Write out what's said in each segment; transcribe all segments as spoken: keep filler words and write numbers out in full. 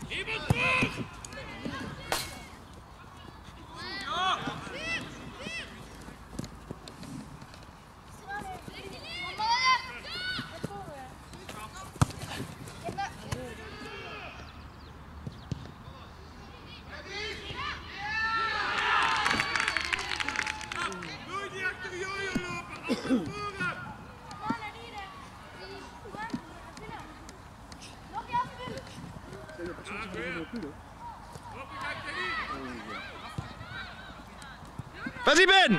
Vas-y Ben!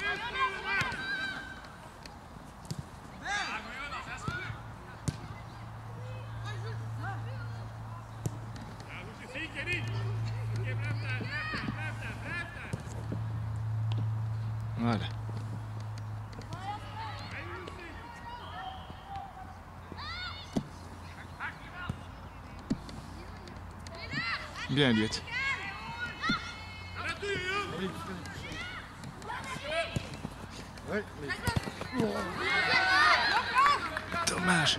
Voilà. Bien Elliot. Dommage.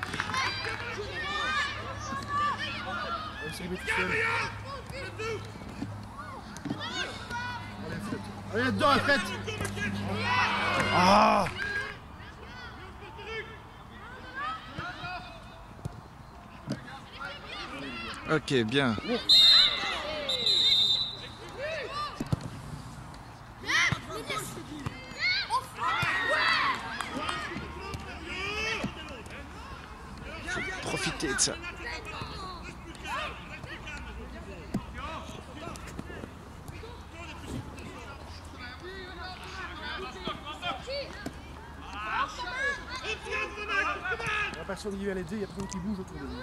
Allez dedans, Alfred. Ah! Ok, bien. Faut profiter de ça. La personne qui va l'aider, il y a personne qui bouge autour de lui.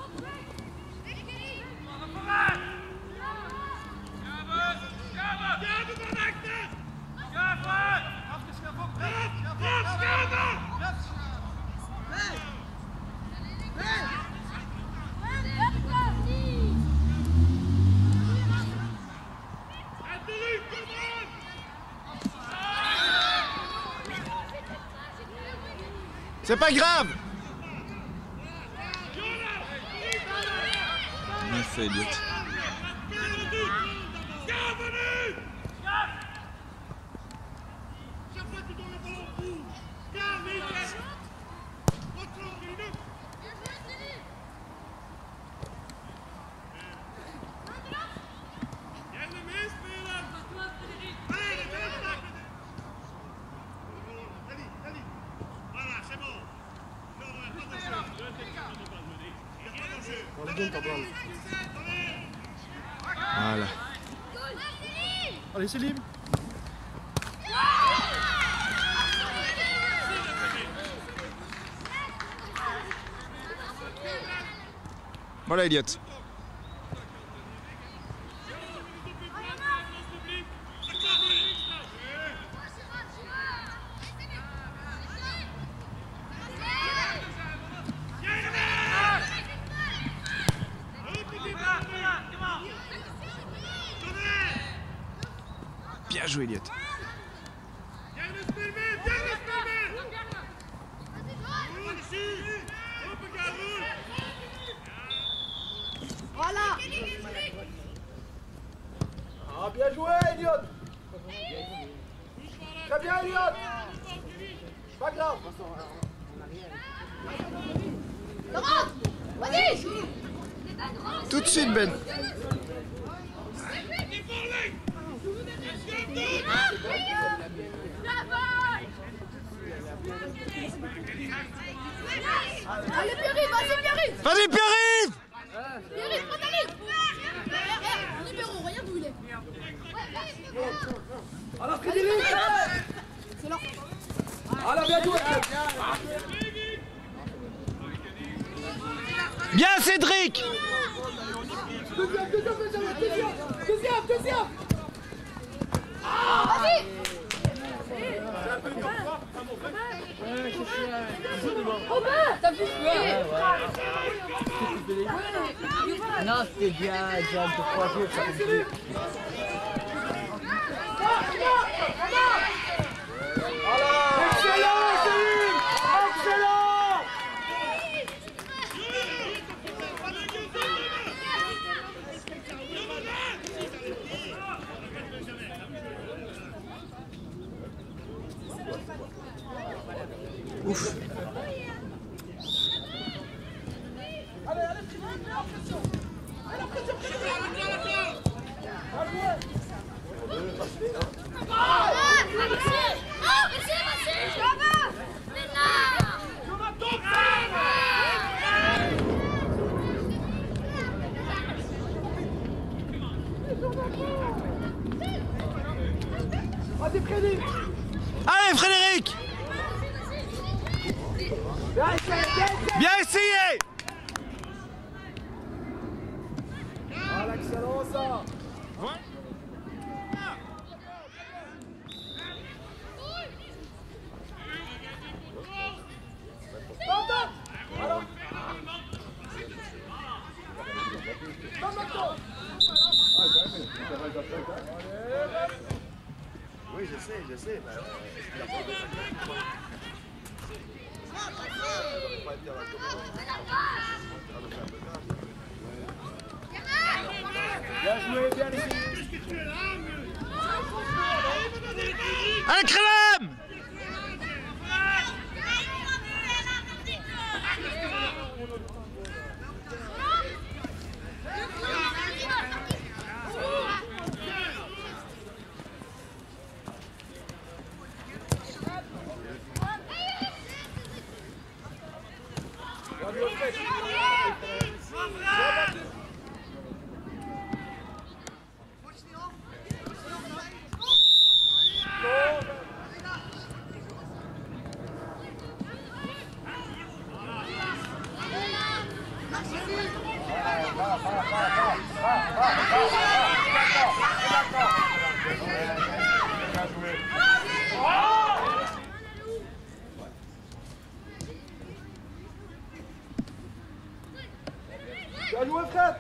C'est pas grave. Bien fait, Elliot. Voilà. Allez, Célim. Voilà, Elliot. Bien joué, Elliot. Voilà. Ah, bien joué, Elliot. Très bien, Elliot. Pas grave. Vas-y. Tout de suite, Ben. Allez, Pierre-Yves, vas-y, Pierre-Yves. Vas-y, Pierre-Yves. Pierre-Yves, prends ta ligne. Le numéro, regarde où il est. Alors, Frédéric. C'est là. Alors, bien joué. Bien, Cédric. Deuxième, deuxième, deuxième, deuxième, deuxième, deuxième. Vas-y. Robin, t'as vu? Non, c'était bien, déjà deux trois jours, ça fait deux. Excellent, Céline. Excellent. Vas-y Frédéric. Allez Frédéric. Bien essayé. Ah l'excellent ça. Ouais. Oui, je sais, je sais. Bien joué, bien essayé. Allez Crème. Bien joué Fred.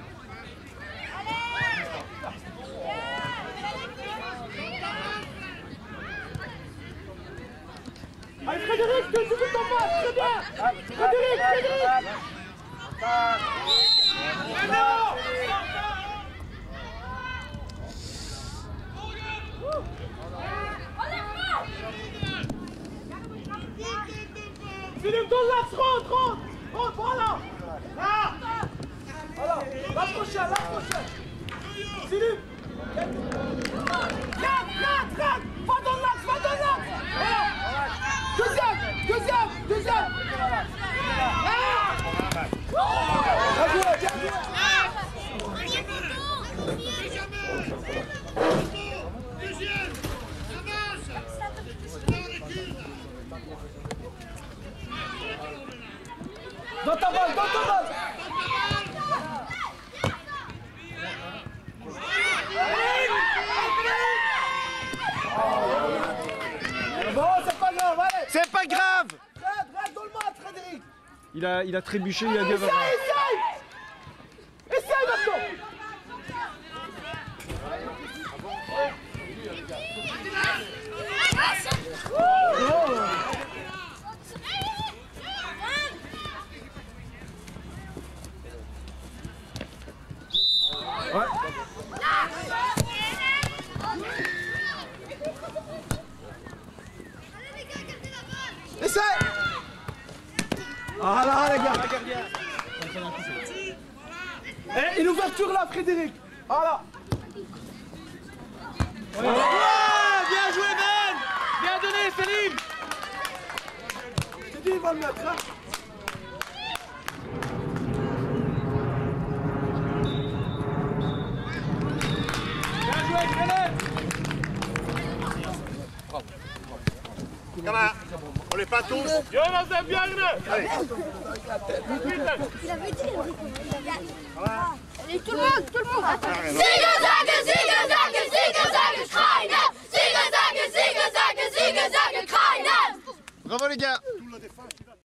Allez Frédéric, tu joues ton passe, très bien. Frédéric, Frédéric. Philippe, ton l'axe, rentre, rentre. Rentre, voilà. Là. Voilà, la prochaine, la prochaine. Philippe. Regarde, regarde, regarde. Va dans l'axe, va dans l'axe. Voilà. Deuxième, deuxième, deuxième. Ah. Bien joué, bien joué. Dans ta balle, dans ta balle. Bon, c'est pas grave, allez. C'est pas grave. Reste, reste dans le match, Frédéric. Il a, il a trébuché, il a dit. Essaye, essaye. Essaye maintenant. Ouais. Essaye. Ah là, les gars. Eh, une ouverture là, Frédéric. Voilà. Oh, bien joué Ben. Bien donné Céline. J'ai dit, il va le mettre, hein. On les pas tous. Allez. Il avait dit, Allez, tout le monde, tout le monde. Zigazag, zigazag, zigazag, schreien. Zigazag, zigazag, zigazag, schreien. Bravo les gars.